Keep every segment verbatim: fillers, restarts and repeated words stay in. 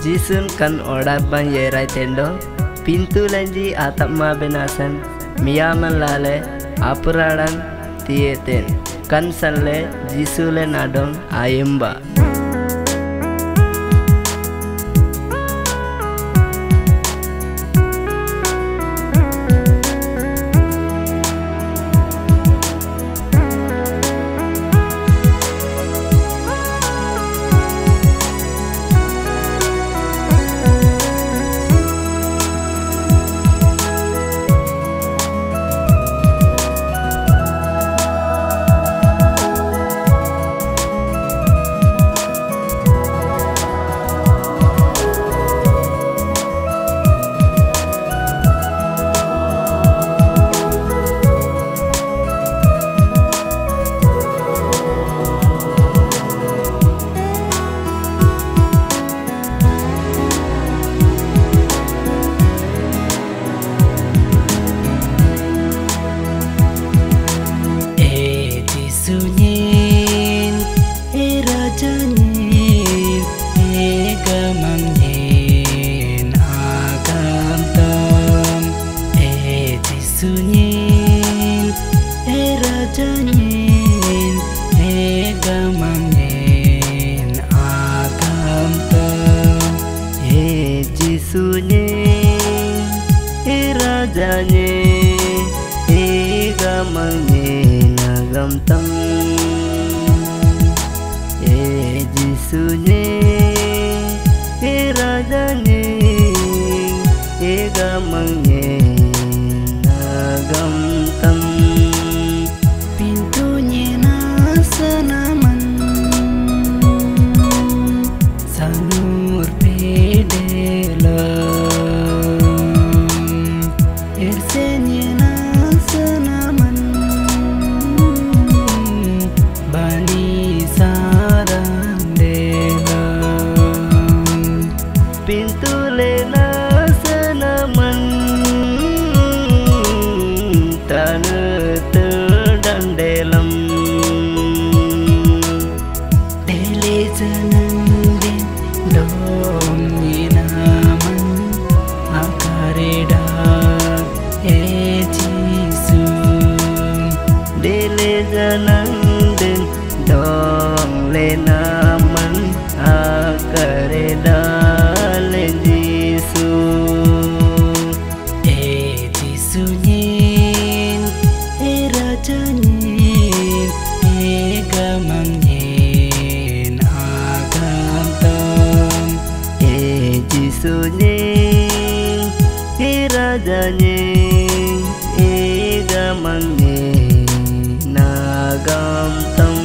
jisun kan order ban yerai tendo pintu lanji atap ma benasan miyaman lale apuradan tieten kan sanle jisule nadong ayemba. Sunyin, e rajanyin, e gamangyin, agam tam. E sunyin, e rajanyin, e gamangyin, agam tam. E sunyin, e rajanyin, e gamangyin, agam tam. E jisunye e rajanye e gamangye agam tam. Pintunya nasanaman sanur pedelam ersenya nasanaman bani saran delam. Pintu lena senaman tanah terdan dalam dele zanandin dom ninaman akareda e jisu dele jananden dong lenaman akareda le jisu. e jisunyin e rajanyin e gamangyin agam tam. E jisunye e rajanye e gamangye nagam tam.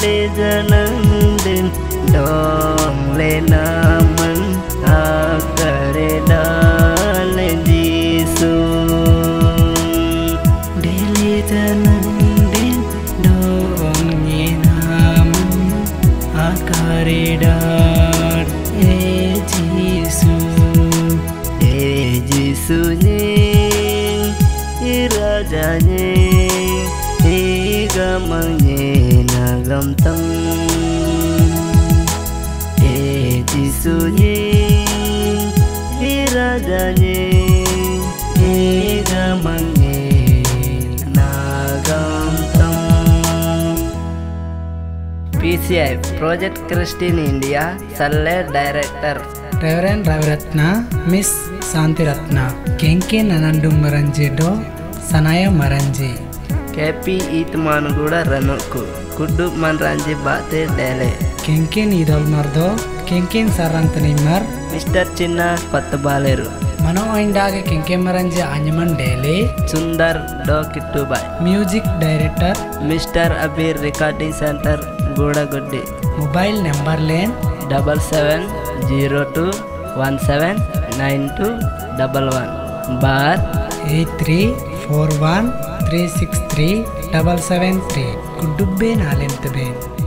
le janandin dong le naman akare dale jisu dele janandin dong le naman akare dale jisu e jisu nye e raja nye e gamang nye nagam tam e jisu nye e raja nye e gamang nye nagam tam. P C I Project Christian India Salle Director Reverend Raviratna, Miss Santiratna, Kenke Nanandum Maranjedo, Sanaya Maranji, K P Itman Guda Ranuku, Kudu Manranji Bate Dele, Kenke Nidol Mardo, Kenke Sarantanimar, Mister Chinna Pattabaleru, Mano Indage Kenke Maranji Anyaman Dele, Sundar Dokitubai, Music Director, Mister Abir Recording Center Guda Guddi, Mobile Number Lane, double seven zero two one seven nine two double one bar eight three four one three six three seven seven three Kudubbe Nalentebe.